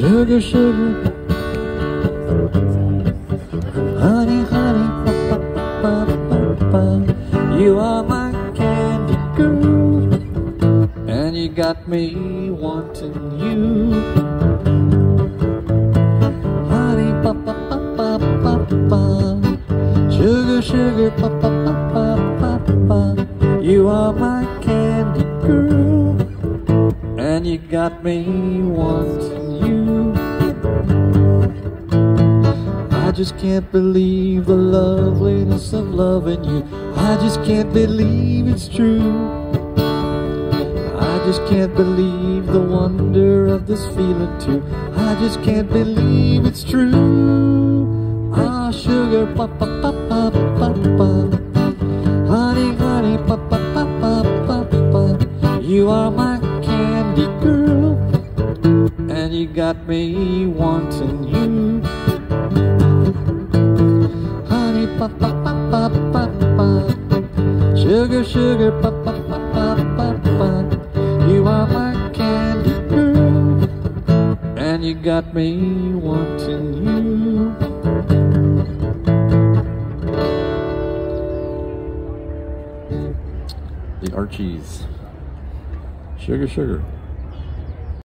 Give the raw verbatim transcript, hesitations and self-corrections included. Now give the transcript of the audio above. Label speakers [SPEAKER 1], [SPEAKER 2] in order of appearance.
[SPEAKER 1] Sugar, sugar, honey, honey, pa, pa, pa, pa, pa. You are my candy girl, and you got me wanting you. Honey, pa, pa, pa, pa, pa, pa. Sugar, sugar, pa, pa, pa, pa, pa, pa. You are my candy girl, and you got me wanting you. I just can't believe the loveliness of loving you. I just can't believe it's true. I just can't believe the wonder of this feeling too. I just can't believe it's true. Ah, sugar, pa pa pa pa pa pa. Honey, honey, pa pa pa pa pa pa. You are my candy girl, and you got me wanting you. Honey, pa pa pa pa pa pa. Sugar, sugar, pa pa pa pa pa pa. You are my candy girl, and you got me wanting you. The Archies. Sugar, sugar.